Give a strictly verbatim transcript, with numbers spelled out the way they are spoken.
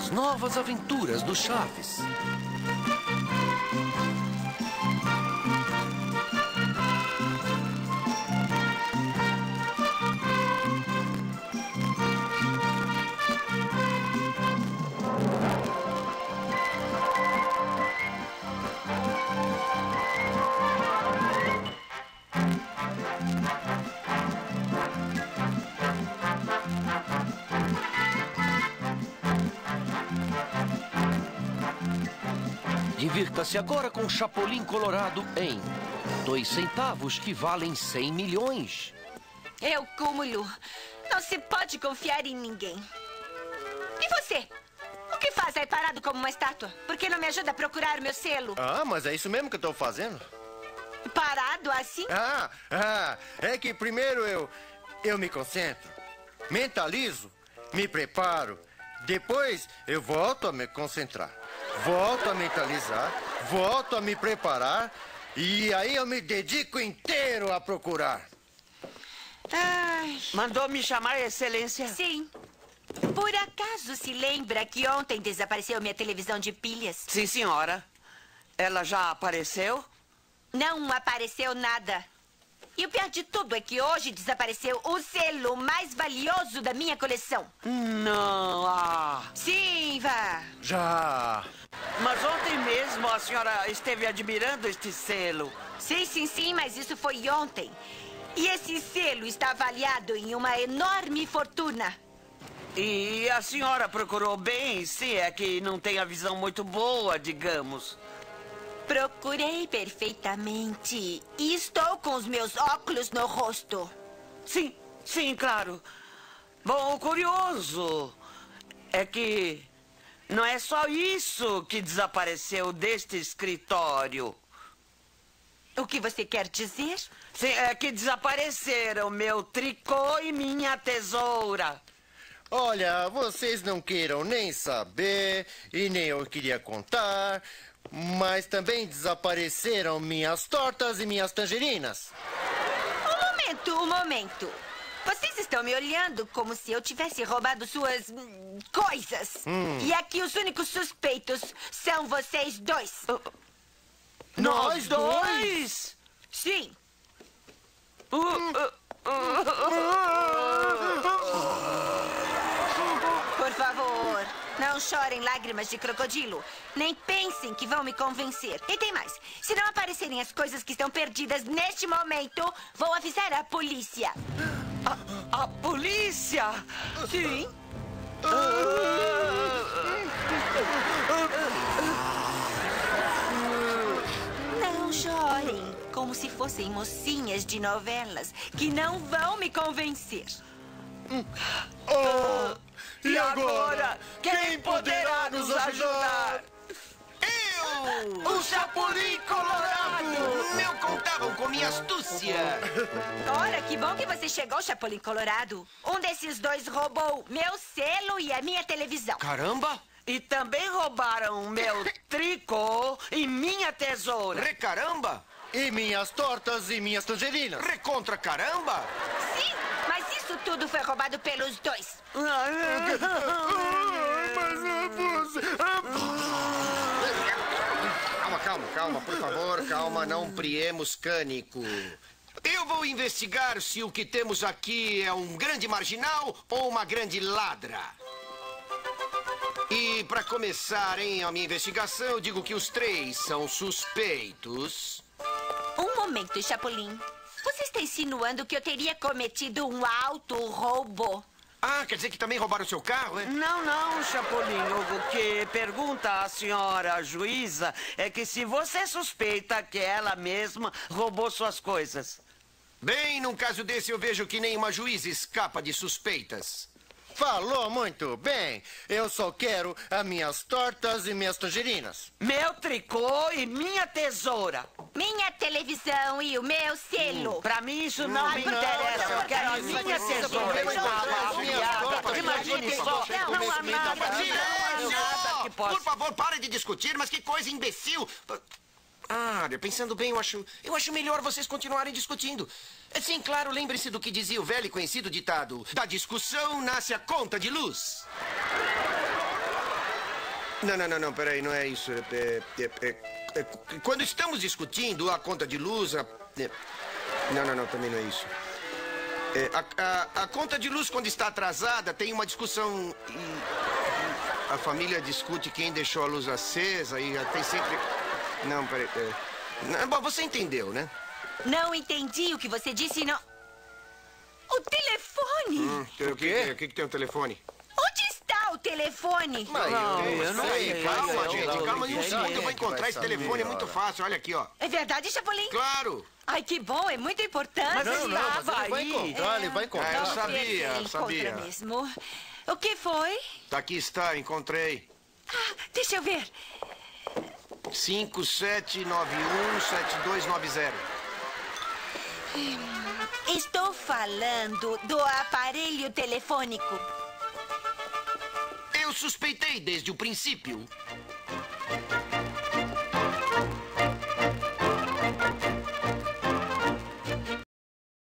As novas aventuras do Chaves. Divirta-se agora com Chapolin Colorado em dois centavos que valem cem milhões. É o cúmulo. Não se pode confiar em ninguém. E você? O que faz aí parado como uma estátua? Por que não me ajuda a procurar meu selo? Ah, mas é isso mesmo que eu tô fazendo. Parado assim? Ah, ah, é que primeiro eu, eu me concentro, mentalizo, me preparo. Depois eu volto a me concentrar. Volto a mentalizar, volto a me preparar e aí eu me dedico inteiro a procurar. Ai. Mandou me chamar, Excelência? Sim. Por acaso se lembra que ontem desapareceu minha televisão de pilhas? Sim, senhora. Ela já apareceu? Não apareceu nada. E o pior de tudo é que hoje desapareceu o selo mais valioso da minha coleção. Não, ah. Sim, vá. Já. Mas ontem mesmo a senhora esteve admirando este selo. Sim, sim, sim, mas isso foi ontem. E esse selo está avaliado em uma enorme fortuna. E a senhora procurou bem, sim, é que não tem a visão muito boa, digamos. Procurei perfeitamente. E estou com os meus óculos no rosto. Sim, sim, claro. Bom, o curioso é que não é só isso que desapareceu deste escritório. O que você quer dizer? Sim, é que desapareceram meu tricô e minha tesoura. Olha, vocês não queiram nem saber e nem eu queria contar, mas também desapareceram minhas tortas e minhas tangerinas. Um momento, um momento. Vocês estão me olhando como se eu tivesse roubado suas hum, coisas. Hum. E aqui os únicos suspeitos são vocês dois. Nós dois? Sim. Uh, uh, uh, Por favor, não chorem lágrimas de crocodilo. Nem pensem que vão me convencer. E tem mais. Se não aparecerem as coisas que estão perdidas neste momento, vou avisar a polícia. A, a polícia? Sim. Não chorem, como se fossem mocinhas de novelas que não vão me convencer. Oh, E agora, quem poderá nos ajudar? Eu! O Chapolin Colorado! Não contavam com minha astúcia! Ora, que bom que você chegou, Chapolin Colorado. Um desses dois roubou meu selo e a minha televisão. Caramba! E também roubaram meu tricô e minha tesoura. Recaramba! e minhas tortas e minhas tangerinas. Recontra caramba! Sim, mas isso tudo foi roubado pelos dois. Calma, calma, calma, por favor, calma, não priemos cânico. Eu vou investigar se o que temos aqui é um grande marginal ou uma grande ladra. E para começar, hein, a minha investigação, eu digo que os três são suspeitos. Um momento, Chapolin. Você está insinuando que eu teria cometido um auto-roubo? Ah, quer dizer que também roubaram o seu carro, é? Não, não, Chapolin. O que pergunta a senhora juíza é que se você suspeita que ela mesma roubou suas coisas. Bem, num caso desse eu vejo que nenhuma juíza escapa de suspeitas. Falou muito bem. Eu só quero as minhas tortas e minhas tangerinas. Meu tricô e minha tesoura. Minha televisão e o meu selo. Pra mim isso não me não, interessa. não, Eu quero a não, minha não, tesoura. não, Eu estava afiada. Imagine só. Não há nada. Não há nada que possa. Por favor, pare de discutir, mas que coisa imbecil. Ah, pensando bem, eu acho, eu acho melhor vocês continuarem discutindo. Sim, claro, lembre-se do que dizia o velho e conhecido ditado: da discussão nasce a conta de luz. Não, não, não, não, peraí, não é isso. É, é, é, é, quando estamos discutindo a conta de luz... A, é, não, não, não, também não é isso. É, a, a, a conta de luz, quando está atrasada, tem uma discussão e a família discute quem deixou a luz acesa e tem sempre... Não, peraí. É, não, bom, você entendeu, né? Não entendi o que você disse, não... O telefone! Hum, o quê? O que, que tem o telefone? Onde está o telefone? Mas Não, eu, eu não sei, sei, Calma, eu- gente, eu- calma. Em um eu- segundo eu vou vai encontrar esse saber, telefone, é muito ora. fácil. Olha aqui, ó. É verdade, Chapolin? Claro! Ai, que bom, é muito importante. Mas Não, ele não, mas estava ele vai aí. encontrar, ele vai Ah, encontrar. eu Vamos ver sabia, se ele eu encontra sabia. mesmo. O que foi? Tá aqui está, encontrei. Ah, deixa eu ver. cinco sete nove um sete dois nove zero. Estou falando do aparelho telefônico. Eu suspeitei desde o princípio.